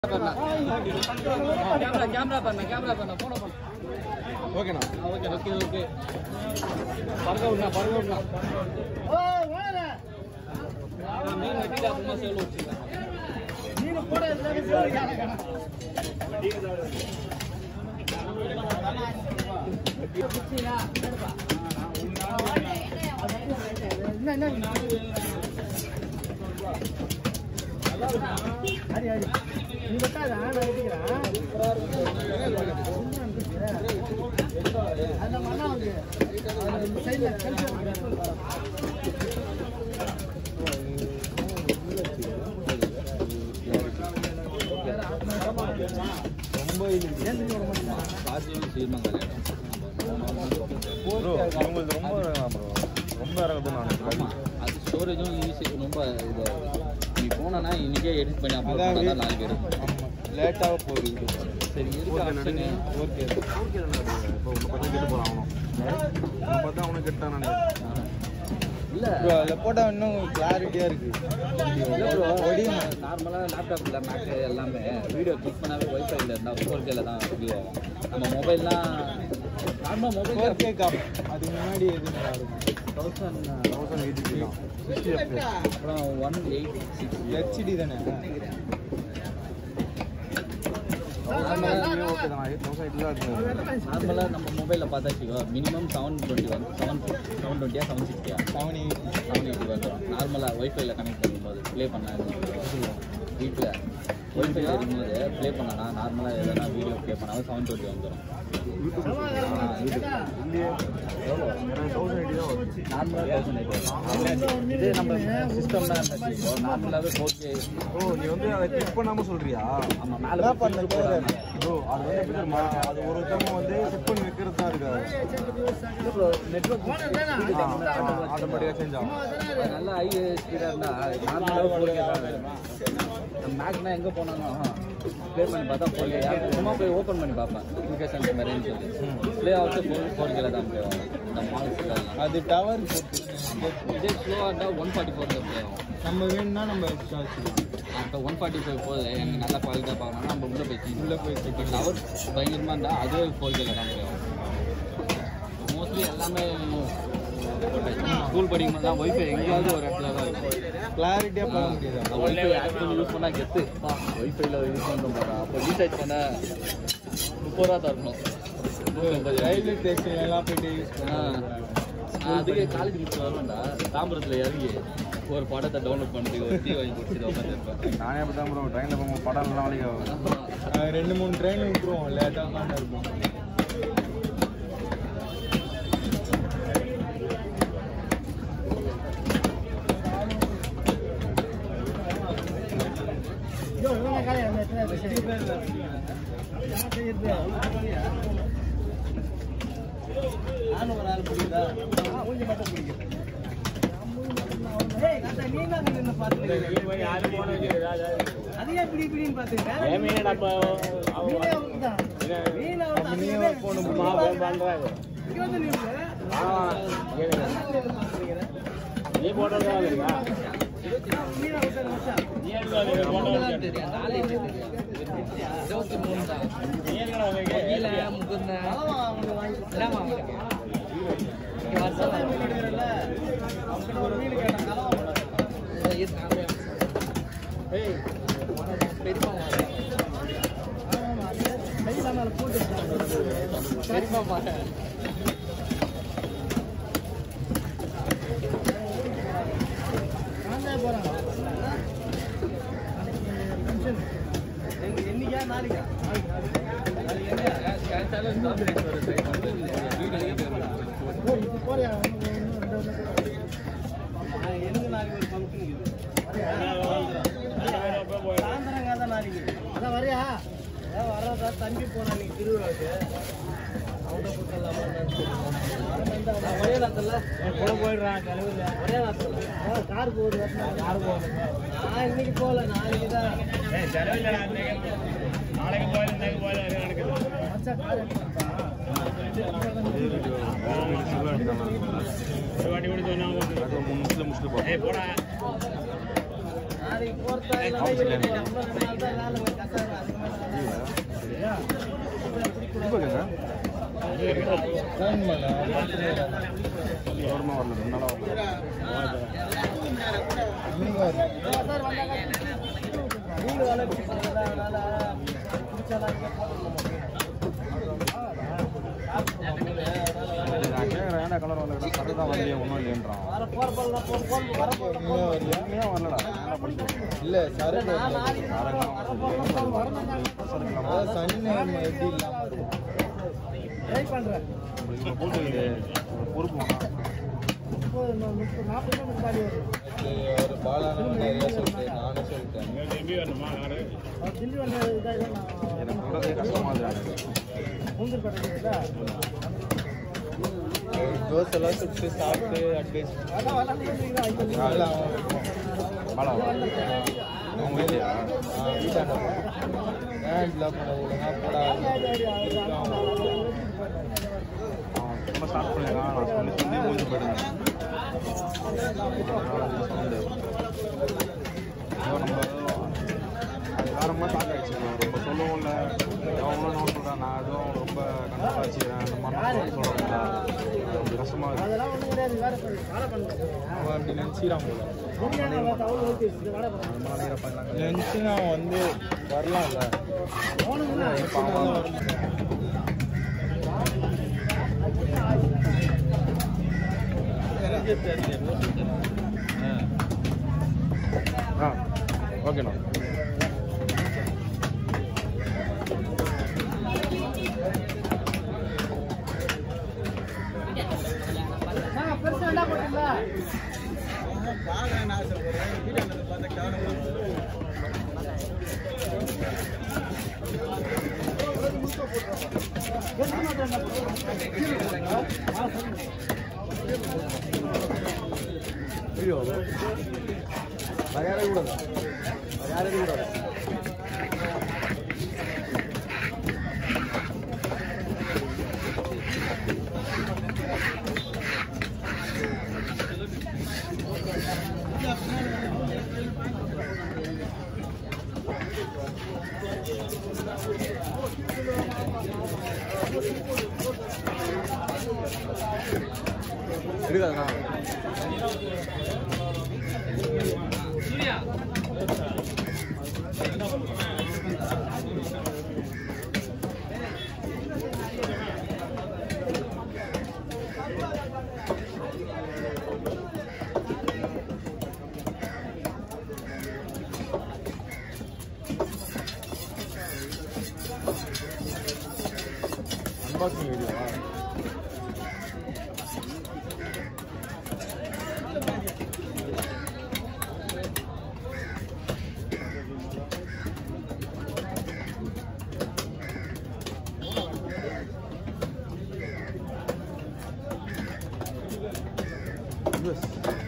Camera பண்ண போன பண்ண ஓகேண்ணா ஓகே ஓகே ஓகே பரவாயில்ல பரவாயில்ல மீன் வெட்டிட்டு அப்புறமா சேல் வச்சுக்கலாம் மீன் போட ஸ்டோரேஜும் ஈஸி ரொம்ப இது நீ போனா இன்னைக்கே எடிட் பண்ணி அப்புறம் நாளைக்கு எடுக்கும் லேட்டாக போகுது சரி இருக்கு ஓகே ஓகே இப்போ உன்னை பற்றி கேட்டு போகிறான் அவனும் பார்த்தா அவனும் கேட்டான் இல்லை அதில் போட்டால் இன்னும் கிளாரிட்டியாக இருக்குது நார்மலாக லேப்டாப்பில் மேக்கு எல்லாமே வீடியோ கிளிக் பண்ணாவே ஒய்ஃபைல இருந்தால் 4Kல தான் வீடியோ ஆகும் நம்ம மொபைல்லாம் நார்மலாக மொபைல் 4K காப்பி அதுக்கு முன்னாடி எது நல்லா இருக்கும் 1080 தான் 60 அப்புறம் 186 HD தானே நார்மலாக நம்ம மொபைலில் பார்த்தா வச்சுக்கோ மினிமம் 720 780 வந்துடும் நார்மலாக ஒய்ஃபைல கனெக்ட் பண்ணும்போது ப்ளே பண்ண வீட்டில் ஒய்ஃபைல இருக்கும்போது ப்ளே பண்ணனா நார்மலாக எதனா வீடியோ ப்ளே பண்ணாலும் 720 வந்துடும் இதே நம்ம சிஸ்டம்னா நார்மலாகவே 4K நீ வந்து அதை கிளிக் பண்ணாமல் சொல்றியா ஆமாம் மேலே பண்ண அது ஒருத்தவங்க வந்து செட் பண்ணி வைக்கிறது தான் இருக்காது நெட்வொர்க் ஆட்டோமேட்டிக்காக சேஞ்ச் ஆகும் நல்லா ஹை ஸ்பீடாக இருந்தால் நார்மலாக 4K தான் மேக்னா எங்கே போனாலும் ப்ளே பண்ணி பார்த்தா 4K சும்மா போய் ஓப்பன் பண்ணி பார்ப்பேன் அப்ளிகேஷன் மாதிரின்னு சொல்லி ப்ளே ஆகிட்டு 4Kல தான் ப்ளே ஆகும் இந்த மால்ஸ் அது டவர் இதே ஸ்லோவாக இருந்தால் 144 ப்ளே ஆகும் நம்ம வேணும்னா நம்ம எக்ஸ்ட்ரா இப்போ 145 போகுது எனக்கு நல்லா குவாலிட்டியாக பார்க்கணும்னா நம்ம உள்ளே போய் டவர் பயங்கரமாக இருந்தால் அதுவே 4Kல தான் ப்ளே ஆகும் மோஸ்ட்லி எல்லாமே ஸ்கூல் படிக்கும்போது தான் ஒய்ஃபை எங்கேயாவது ஒரு இடத்துல தான் இருக்கும் கிளாரிட்டியாக பார்க்க முடியாது ஒய்ஃபை ஆக்சுவலி யூஸ் பண்ணால் கெத்து ஒய்ஃபைல யூஸ் பண்ணுறோம் போகிறோம் அப்போ ரீசார்ஜ் பண்ண 30 ரூபா தரணும் ரயில்வே ஸ்டேஷன்லாம் போய்ட்டு யூஸ் பண்ணேன் அதுக்கே காலேஜ் முடிச்சு வருவேன்டா தாம்பரத்தில் இறங்கி ஒரு படத்தை டவுன்லோட் பண்ணிட்டு ஒரு டீ வாங்கி குடிச்சிட்டு உட்காந்துருப்பேன் நானே அப்படி தான் ப்ரோ ட்ரெயினில் போகும்போது படம் நாளைக்கு ஆகும் 2-3 ட்ரெயின் விட்டுருவோம் லேட்டாக தான் இருப்போம் நானும் ஒரு ஆள் பிடிக்குதா கொஞ்சம் மட்டும் பிடிக்கும் அதையே பிடி பிடின்னு பார்த்துருக்கேன் நீ போட்டா என்னைக்கா நாளைக்கா எனக்கு நாளைக்கு ஒரு ஃபங்க்ஷன் சாயந்தரங்க தான் நாளைக்கு அதான் வரையா வர்றதா தம்பி போனா நீங்க திருவிழாவுக்கு அவனை கூட்டலாம் ஒரே நேரத்தில் கூட போயிடுறான் கழுவுல ஒரே நேரத்தில் கார் போகுது கார் போகுது நான் இன்னைக்கு போகல நாளைக்கு தான் நாளைக்கு போயில மச்சா கார் ஒரு வாட்டி கூட சொன்னா போடா Okay, no. Unboxing video. Yes.